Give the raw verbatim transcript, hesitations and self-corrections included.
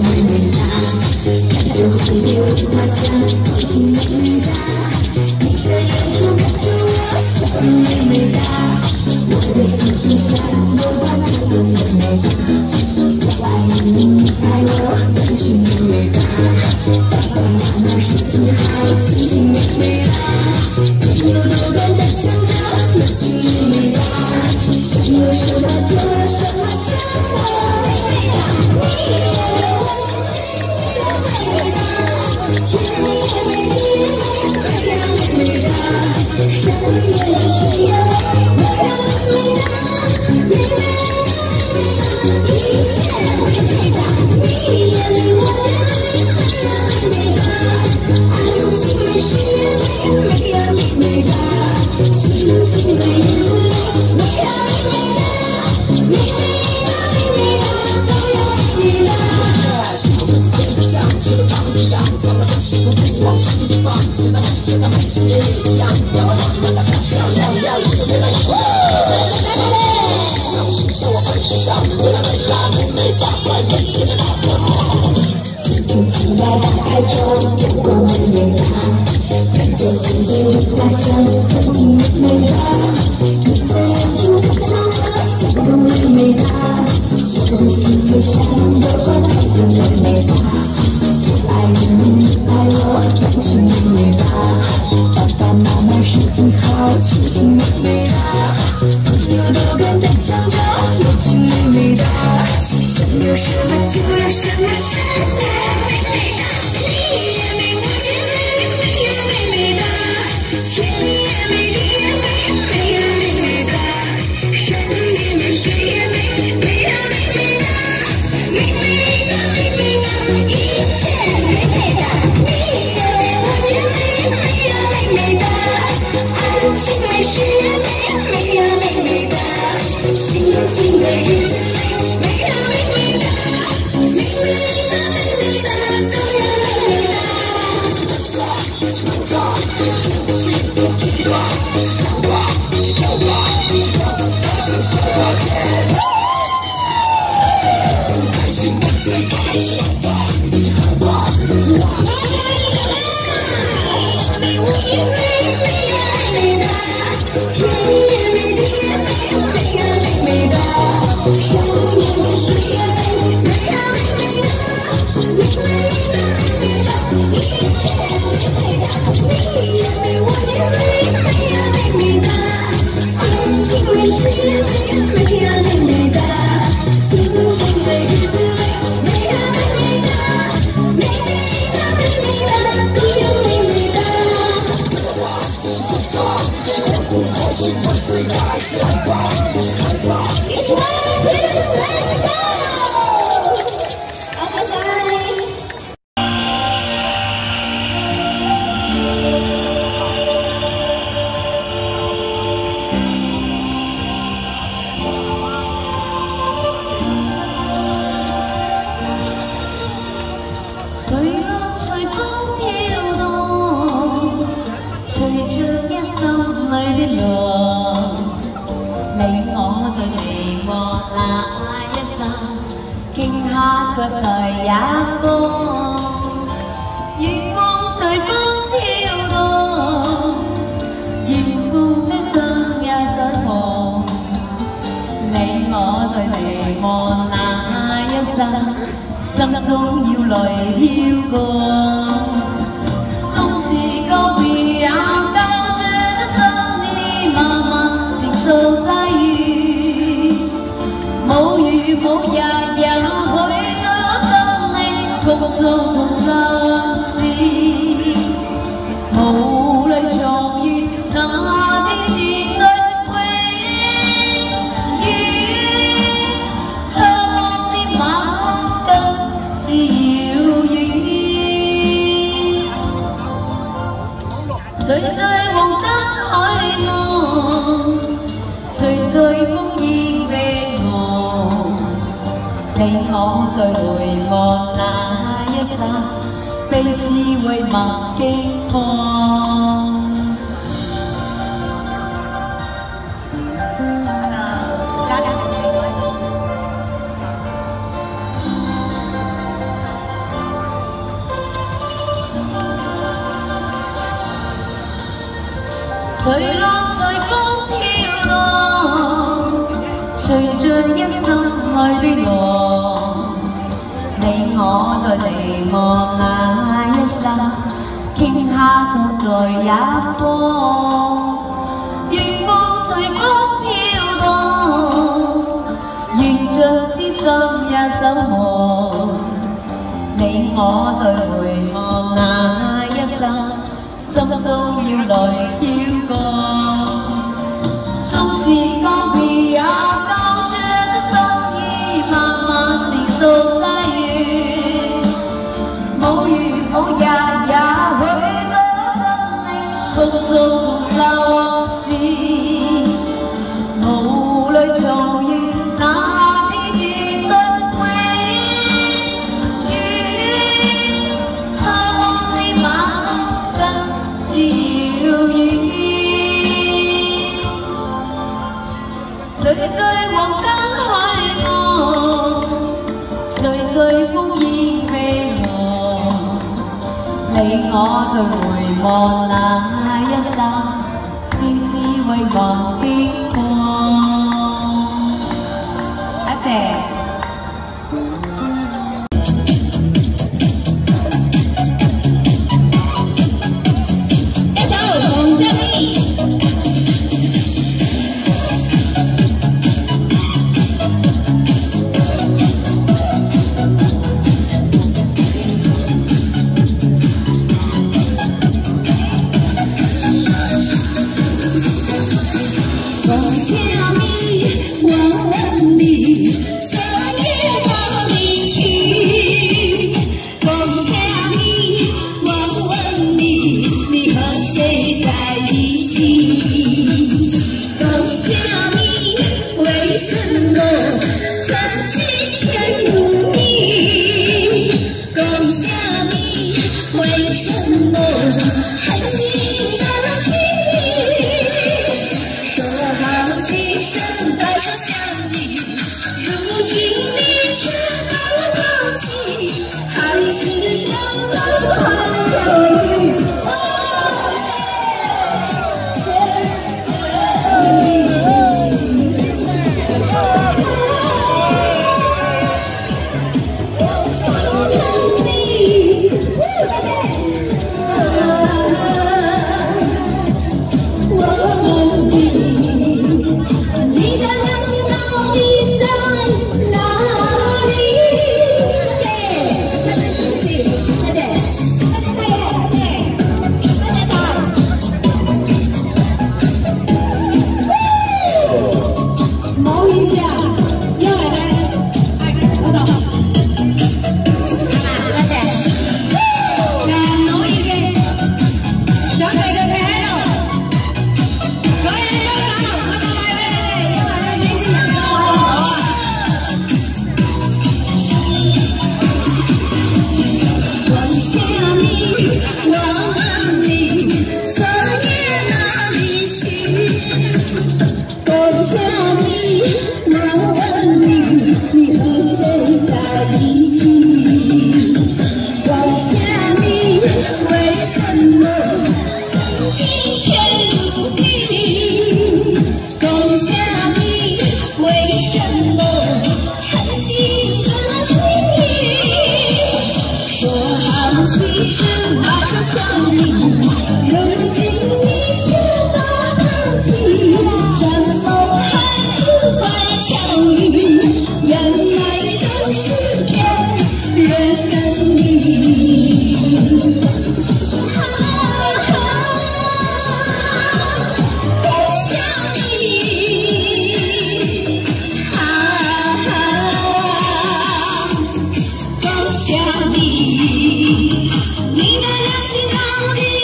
美美哒，看着蝴蝶舞花香，风景美美哒。你在远处看着我，笑容美美哒。我的心就像朵花开得美美哒。我爱你，你爱我，感情美美哒。爸爸妈妈身体好，心情美美哒。有多感的想着，有情美美哒。想有什么就有什么，生活美美哒。你也有我美美哒，天也美，地也美，海呀美美哒，山也美，水也美，我呀美美哒，美美哒，美美哒，一切美美哒。你也美，我也美，海呀美美哒，爱有情美，事业美，美呀美美哒，心有情美，日子美，美呀美美哒，美美哒，美美哒，都要美美哒。心头真的像这个糖一样，放到都是从不往心里放，真的真的每次也一样，要我让你们的漂亮亮，这个未来是我的心是我本身上，未来美啦美美哒，快美起来吧！清晨起来打开窗，阳光美美哒，看着蝴蝶舞花香，风景美美哒。你在远处看着我，笑容美美哒。我的心就像朵花开得美美哒。我爱你，爱我，感情美美哒。爸爸妈妈身体好，心情美美哒。朋友都跟着想着，友情美美哒。想有什么就有什么，生活美美哒。你也美，我也美，美呀美美哒。天也美，地也美，美呀美美哒。山也美，水也美，美呀美美哒。美美哒，美美哒，一切美美哒。你也美，我也美，美呀美美哒。爱有情美，事业美，美呀美美哒。心有情美，日子美，美呀美美哒。美美哒，美美哒，都要美美哒。开心万岁，开心吧！我也美，美呀美美哒，天也美，地也美，美呀美美哒，山也美，水也美，美呀美美哒，美美哒，美美哒，一切美美哒。你也美，我也美，美呀美美哒，爱情美，事业美，美呀美美哒，心情美，日子美，美呀美美哒，美美哒，美美哒，都要美美哒。开心万岁，开心吧，开吧！一起来，全身来go！好，拜拜。随浪随风飘荡，隨着一心裏的浪，你我在凝望那一剎，傾下腳在一方。月光隨風飄蕩，夜風追上也失望。你我在凝望那一剎，心中要淚飄過。縱是告別也交出的心意，慢慢承受際遇。無餘無日也許再跟你共做盡心事。無淚重遇那啲存在永遠，向往的晚更是遙遠。誰在黃燈海岸，誰在風煙逼我？你我在回望那一剎，彼此遺忘驚慌。 隨浪隨風飄蕩，隨着一心愛的我，你我在凝望那一剎，傾下各在一方。願望隨風飄蕩，願將痴心也守望。你我在回望那一剎。 心中要來飄過，縱是告別也當作這心意慢慢成熟際遇，無緣無日也許再等你，風中重拾往事，無淚重現那天存在永遠，盼望你晚燈。 是遙遠，誰在黃燈海岸，誰在風煙飛揚？你我在回望那一剎，彼此為忘經過。多謝。 你的良心到底？